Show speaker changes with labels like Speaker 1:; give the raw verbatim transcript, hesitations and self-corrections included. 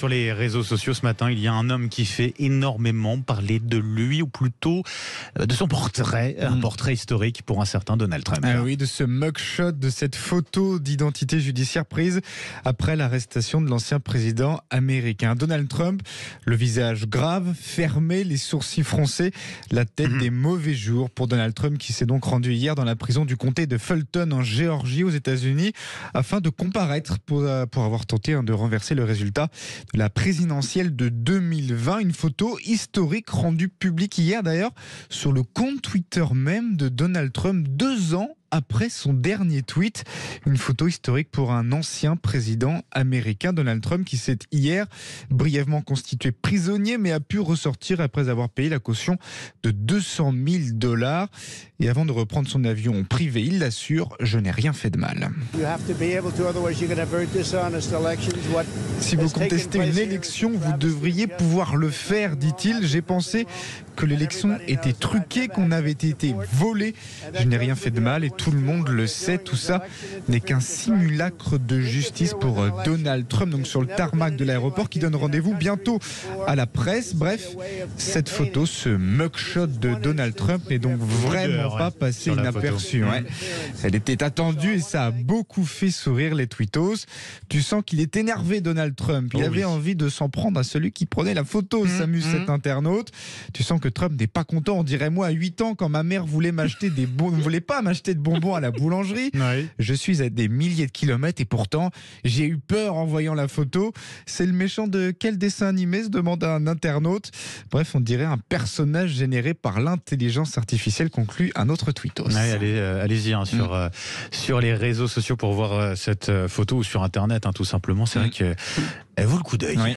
Speaker 1: sur les réseaux sociaux ce matin, il y a un homme qui fait énormément parler de lui, ou plutôt de son portrait, un portrait historique pour un certain Donald Trump.
Speaker 2: Ah oui, de ce mugshot, de cette photo d'identité judiciaire prise après l'arrestation de l'ancien président américain. Donald Trump, le visage grave, fermé, les sourcils froncés, la tête mmh. des mauvais jours pour Donald Trump, qui s'est donc rendu hier dans la prison du comté de Fulton en Géorgie aux États-Unis afin de comparaître pour, pour avoir tenté hein, de renverser le résultat de la présidentielle de deux mille vingt. Une photo historique rendue publique hier d'ailleurs sur le compte Twitter même de Donald Trump, deux ans après son dernier tweet. Une photo historique pour un ancien président américain, Donald Trump, qui s'est hier brièvement constitué prisonnier, mais a pu ressortir après avoir payé la caution de deux cent mille dollars. Et avant de reprendre son avion privé, il l'assure, je n'ai rien fait de mal. Si vous contestez une élection, vous devriez pouvoir le faire, dit-il. J'ai pensé que l'élection était truquée, qu'on avait été volé. Je n'ai rien fait de mal et tout le monde le sait. Tout ça n'est qu'un simulacre de justice pour Donald Trump, donc sur le tarmac de l'aéroport, qui donne rendez-vous bientôt à la presse. Bref, cette photo, ce mugshot de Donald Trump n'est donc vraiment pas passée inaperçue. Ouais. Elle était attendue et ça a beaucoup fait sourire les tweetos. Tu sens qu'il est énervé, Donald Trump. Il oh avait oui. envie de s'en prendre à celui qui prenait la photo, mmh, s'amuse mmh. cet internaute. Tu sens que Trump n'est pas content. On dirait moi à huit ans quand ma mère voulait m'acheter des bon... ne voulait pas m'acheter de bonbons à la boulangerie. Oui. Je suis à des milliers de kilomètres et pourtant j'ai eu peur en voyant la photo. C'est le méchant de quel dessin animé, se demande un internaute. Bref, on dirait un personnage généré par l'intelligence artificielle, conclut un autre tweetos.
Speaker 1: Oui, allez, euh, allez-y hein, sur, mmh. euh, sur les réseaux sociaux pour voir euh, cette euh, photo, ou sur internet hein, tout simplement. C'est mmh. vrai qu'elle vaut le coup d'œil. Oui.